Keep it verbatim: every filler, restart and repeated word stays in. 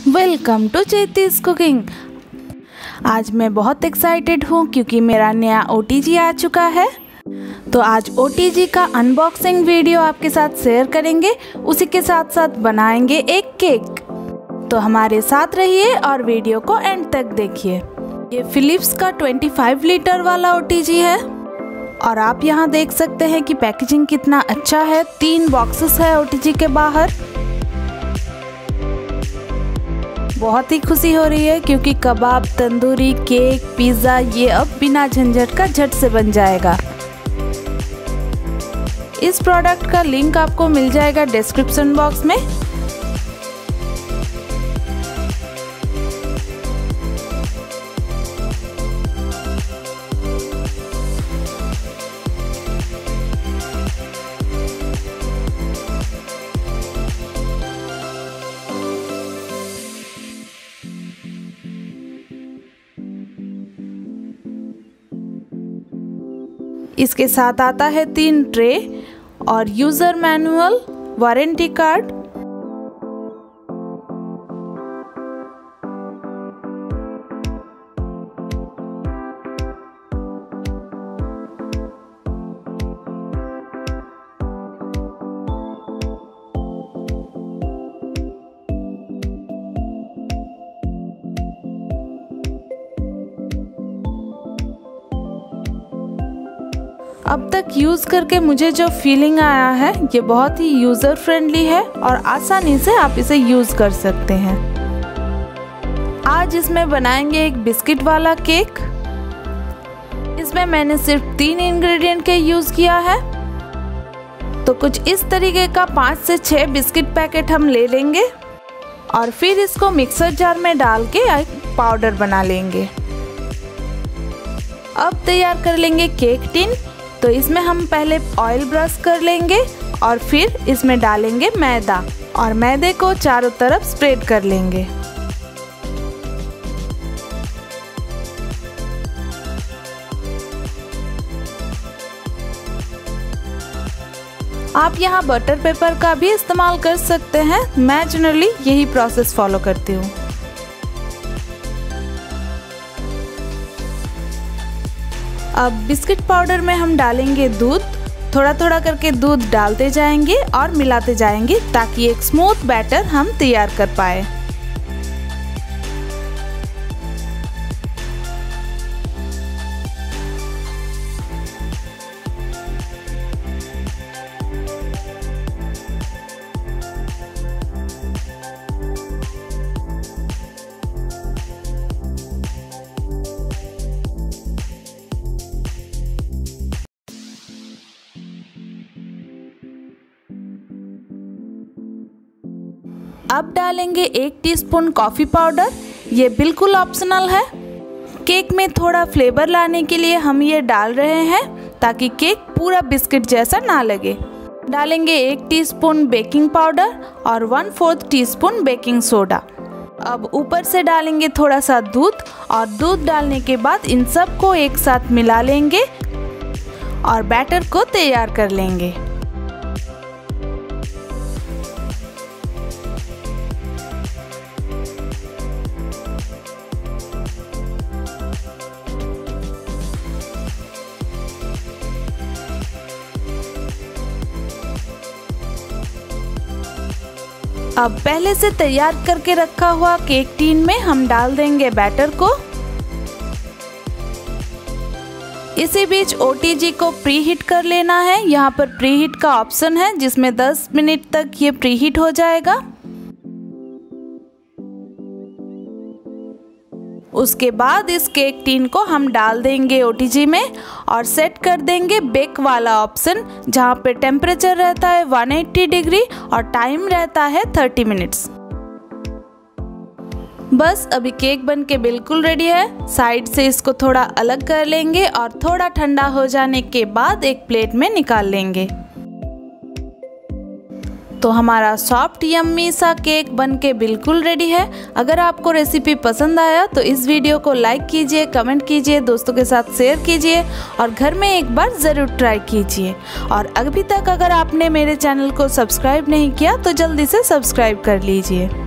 Welcome to चेतीस cooking. आज मैं बहुत एक्साइटेड हूँ क्योंकि मेरा नया ओ टी जी आ चुका है। तो आज ओ टी जी का अनबॉक्सिंग वीडियो आपके साथ शेयर करेंगे, उसी के साथ साथ बनाएंगे एक केक। तो हमारे साथ रहिए और वीडियो को एंड तक देखिए। ये फिलिप्स का पच्चीस लीटर वाला ओ टी जी है और आप यहाँ देख सकते हैं कि पैकेजिंग कितना अच्छा है। तीन बॉक्सेस है ओ टी जी के बाहर। बहुत ही खुशी हो रही है क्योंकि कबाब, तंदूरी, केक, पिज़्ज़ा ये अब बिना झंझट का झट से बन जाएगा। इस प्रोडक्ट का लिंक आपको मिल जाएगा डिस्क्रिप्शन बॉक्स में। इसके साथ आता है तीन ट्रे और यूज़र मैनुअल, वारंटी कार्ड। अब तक यूज़ करके मुझे जो फीलिंग आया है ये बहुत ही यूज़र फ्रेंडली है और आसानी से आप इसे यूज़ कर सकते हैं। आज इसमें बनाएंगे एक बिस्किट वाला केक। इसमें मैंने सिर्फ तीन इंग्रेडिएंट के यूज़ किया है। तो कुछ इस तरीके का पाँच से छः बिस्किट पैकेट हम ले लेंगे और फिर इसको मिक्सर जार में डाल के एक पाउडर बना लेंगे। अब तैयार कर लेंगे केक टिन। तो इसमें हम पहले ऑयल ब्रश कर लेंगे और फिर इसमें डालेंगे मैदा और मैदे को चारों तरफ स्प्रेड कर लेंगे। आप यहाँ बटर पेपर का भी इस्तेमाल कर सकते हैं। मैं जनरली यही प्रोसेस फॉलो करती हूँ। अब बिस्किट पाउडर में हम डालेंगे दूध। थोड़ा थोड़ा करके दूध डालते जाएंगे और मिलाते जाएंगे ताकि एक स्मूथ बैटर हम तैयार कर पाए। अब डालेंगे एक टीस्पून कॉफ़ी पाउडर। ये बिल्कुल ऑप्शनल है। केक में थोड़ा फ्लेवर लाने के लिए हम ये डाल रहे हैं ताकि केक पूरा बिस्किट जैसा ना लगे। डालेंगे एक टीस्पून बेकिंग पाउडर और one fourth teaspoon baking soda. अब ऊपर से डालेंगे थोड़ा सा दूध और दूध डालने के बाद इन सब को एक साथ मिला लेंगे और बैटर को तैयार कर लेंगे। अब पहले से तैयार करके रखा हुआ केक टिन में हम डाल देंगे बैटर को। इसी बीच ओ टी जी को प्री हीट कर लेना है। यहाँ पर प्री हीट का ऑप्शन है जिसमें दस मिनट तक ये प्री हीट हो जाएगा। उसके बाद इस केक टिन को हम डाल देंगे ओ टी जी में और सेट कर देंगे बेक वाला ऑप्शन, जहाँ पे टेम्परेचर रहता है एक सौ अस्सी डिग्री और टाइम रहता है तीस मिनट्स। बस अभी केक बन के बिल्कुल रेडी है। साइड से इसको थोड़ा अलग कर लेंगे और थोड़ा ठंडा हो जाने के बाद एक प्लेट में निकाल लेंगे। तो हमारा सॉफ्ट यम्मी सा केक बन के बिल्कुल रेडी है। अगर आपको रेसिपी पसंद आया तो इस वीडियो को लाइक कीजिए, कमेंट कीजिए, दोस्तों के साथ शेयर कीजिए और घर में एक बार ज़रूर ट्राई कीजिए। और अभी तक अगर आपने मेरे चैनल को सब्सक्राइब नहीं किया तो जल्दी से सब्सक्राइब कर लीजिए।